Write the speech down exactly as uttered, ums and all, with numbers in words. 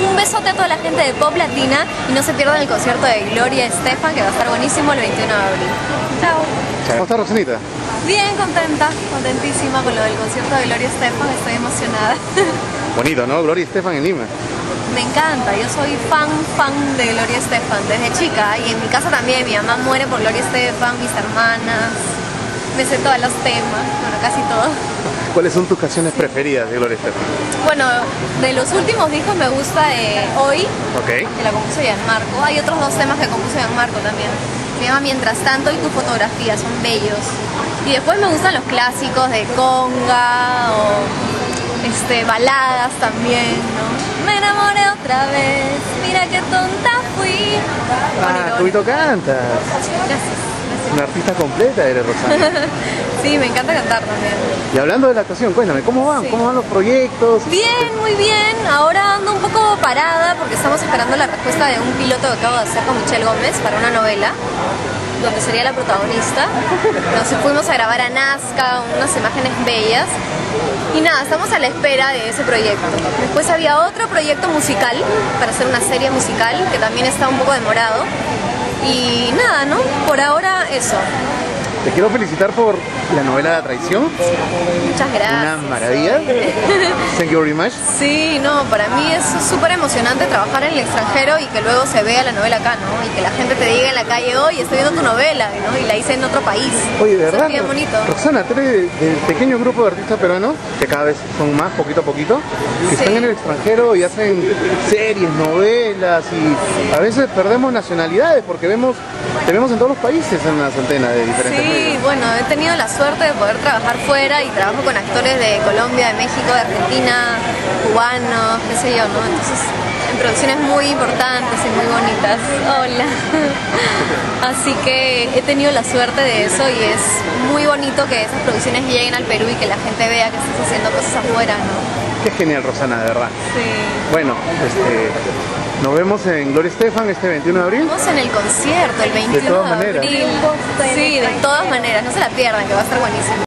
un besote a toda la gente de Pop Latina y no se pierdan el concierto de Gloria Estefan, que va a estar buenísimo el veintiuno de abril. Chao. ¿Cómo está, Rosanita? Bien contenta, contentísima con lo del concierto de Gloria Estefan, estoy emocionada. Bonito, ¿no? Gloria Estefan en Lima. Me encanta, yo soy fan, fan de Gloria Estefan desde chica, y en mi casa también, mi mamá muere por Gloria Estefan, mis hermanas, me sé todos los temas, bueno, casi todos. ¿Cuáles son tus canciones preferidas de Gloria Estefan? Bueno, de los últimos discos me gusta eh, Hoy, Ok. que la compuso Gianmarco. Hay otros dos temas que compuso Gianmarco también. Se llama Mientras Tanto y Tu Fotografía, son bellos. Y después me gustan los clásicos de conga o este, baladas también, ¿no? Me enamoré otra vez, mira qué tonta fui. Ah, Cubito cantas. Gracias. Una artista completa eres, Rosana. Sí, me encanta cantar también. Y hablando de la actuación, cuéntame, ¿cómo van? Sí. ¿Cómo van los proyectos? Bien, muy bien. Ahora ando un poco parada porque estamos esperando la respuesta de un piloto que acabo de hacer con Michelle Gómez para una novela, donde sería la protagonista. Nos fuimos a grabar a Nazca, unas imágenes bellas. Y nada, estamos a la espera de ese proyecto. Después había otro proyecto musical, para hacer una serie musical, que también está un poco demorado. Y nada, ¿no? Por ahora eso. Te quiero felicitar por la novela La Traición. Muchas gracias. Una maravilla. Thank you very much. Sí, no, para mí es súper emocionante trabajar en el extranjero y que luego se vea la novela acá, ¿no? Y que la gente te diga en la calle, oye, estoy viendo tu novela, ¿no? Y la hice en otro país. Oye, de verdad, Eso es bien bonito. Roxana, tú eres del pequeño grupo de artistas peruanos, que cada vez son más, poquito a poquito, que Sí. están en el extranjero y hacen series, novelas, y a veces perdemos nacionalidades porque vemos, te vemos en todos los países en las antenas de diferentes Sí, medios. bueno, he tenido la suerte de poder trabajar fuera y trabajo con actores de Colombia, de México, de Argentina, cubanos, qué sé yo, ¿no? Entonces, en producciones muy importantes y muy bonitas. Hola. Así que he tenido la suerte de eso y es muy bonito que esas producciones lleguen al Perú y que la gente vea que estás haciendo cosas afuera, ¿no? Qué genial, Rosana, de verdad. Sí. Bueno, este, nos vemos en Gloria Estefan este veintiuno de abril. Vamos en el concierto el veintiuno todas de maneras. abril. Sí, de todas maneras, no se la pierdan, que va a estar buenísimo.